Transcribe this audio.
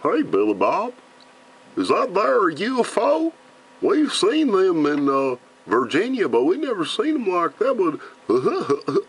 Hey, Billy Bob, is that there a UFO? We've seen them in Virginia, but we never seen them like that. But